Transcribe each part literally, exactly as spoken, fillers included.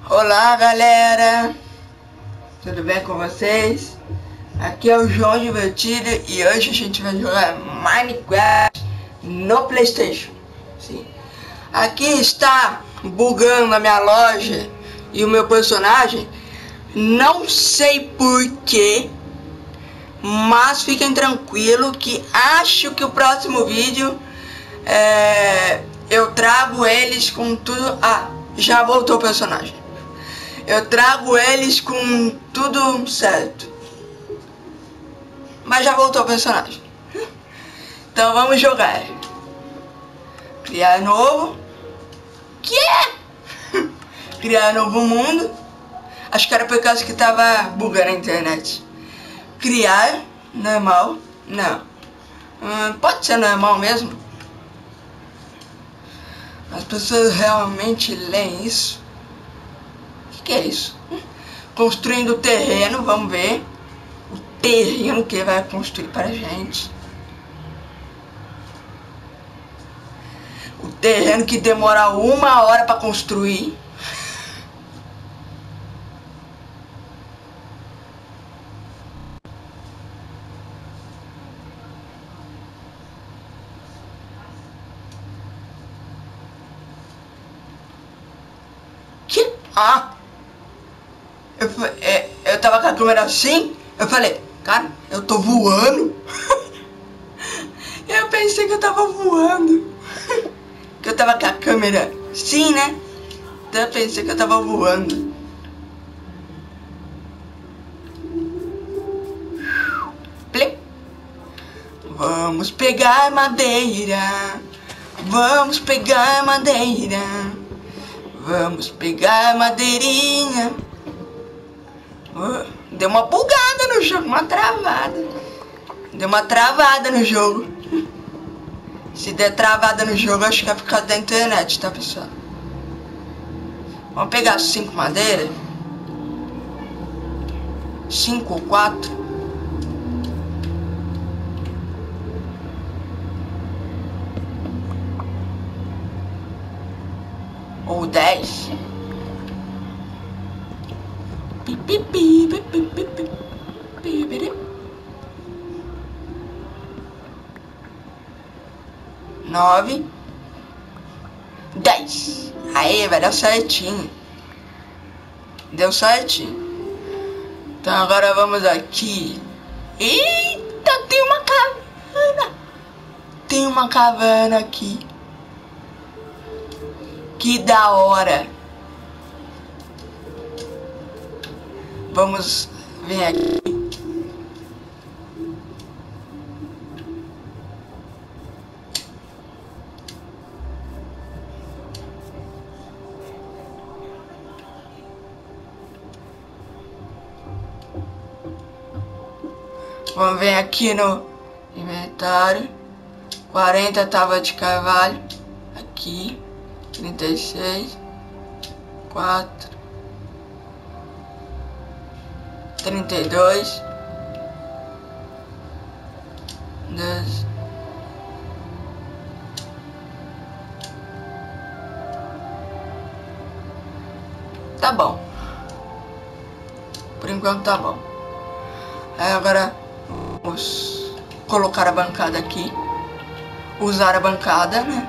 Olá galera, tudo bem com vocês? Aqui é o João Divertido e hoje a gente vai jogar Minecraft no PlayStation. Sim. Aqui está bugando a minha loja e o meu personagem, não sei porquê, mas fiquem tranquilos que acho que o próximo vídeo é, eu trago eles com tudo. Ah, já voltou o personagem. Eu trago eles com tudo certo. Mas já voltou o personagem. Então vamos jogar. Criar novo. Que é? Criar novo mundo. Acho que era por causa que tava bugando a internet. Criar normal. Não. Hum, pode ser normal mesmo. As pessoas realmente leem isso? O que, que é isso? Construindo o terreno, vamos ver. O terreno que vai construir para a gente. O terreno que demora uma hora para construir. Que? Ah! Eu, é, eu tava com a câmera assim, eu falei, cara, eu tô voando. Eu pensei que eu tava voando. Que eu tava com a câmera assim, né? Então eu pensei que eu tava voando. Plip. Vamos pegar madeira. Vamos pegar madeira. Vamos pegar madeirinha. Deu uma bugada no jogo, uma travada. Deu uma travada no jogo. Se der travada no jogo, acho que é por causa da internet, tá, pessoal? Vamos pegar cinco madeiras. Cinco ou quatro. Ou dez. Nove. Dez. Aí, vai dar certinho. Deu certinho. Então agora vamos aqui. Eita, tem uma caverna. Tem uma caverna aqui. Que da hora. Vamos vir aqui. Vamos ver aqui no inventário. quarenta tábuas de carvalho. Aqui. trinta e seis. quatro. trinta e dois. doze. Tá bom. Por enquanto tá bom. Aí agora vamos colocar a bancada aqui. Usar a bancada, né?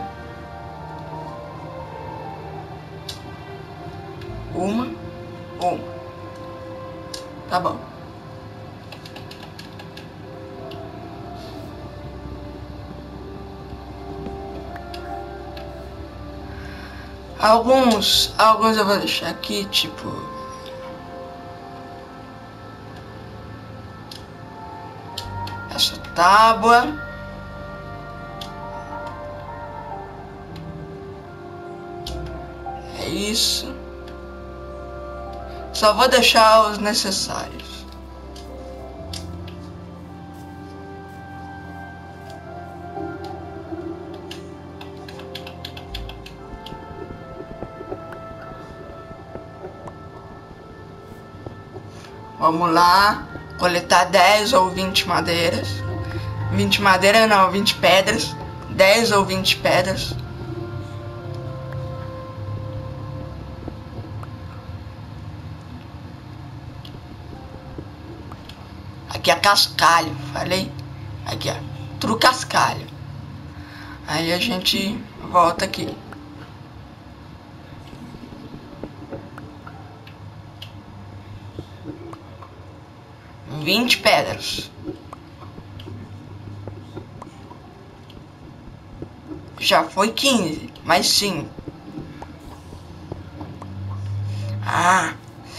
Uma. Uma. Tá bom. Alguns, alguns eu vou deixar aqui, tipo... Essa tábua. É isso. Só vou deixar os necessários. Vamos lá, coletar dez ou vinte madeiras. vinte madeiras não, vinte pedras. dez ou vinte pedras. Aqui é cascalho, falei? Aqui, ó, trucascalho. Aí a gente volta aqui. Vinte pedras. Já foi quinze, mais cinco. Ah.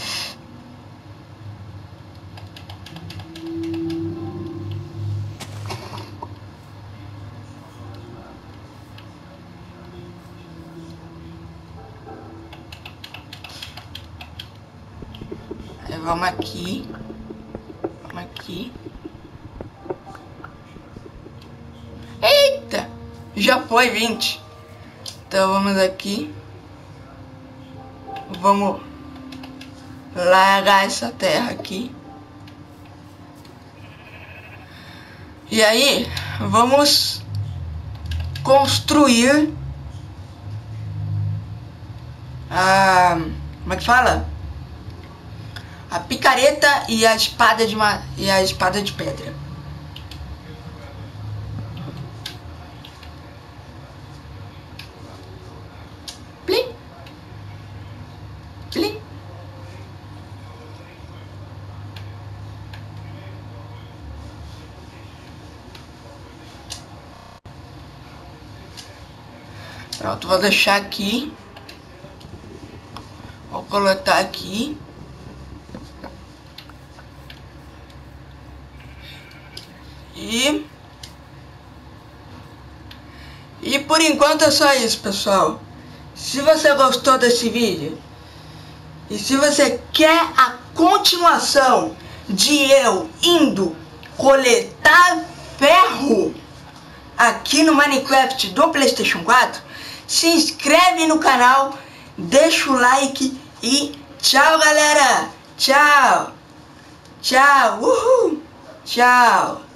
Aí vamos aqui. Vamos aqui. Eita! Já foi vinte. Então vamos aqui. Vamos largar essa terra aqui. E aí, vamos construir a... como é que fala? A picareta e a espada de ma... e a espada de pedra. Plim. Plim. Pronto, vou deixar aqui. Vou colocar aqui. E... E por enquanto é só isso, pessoal. Se você gostou desse vídeo, e se você quer a continuação de eu indo coletar ferro aqui no Minecraft do PlayStation quatro, se inscreve no canal, deixa o like e tchau, galera! Tchau! Tchau! Uhul! Tchau!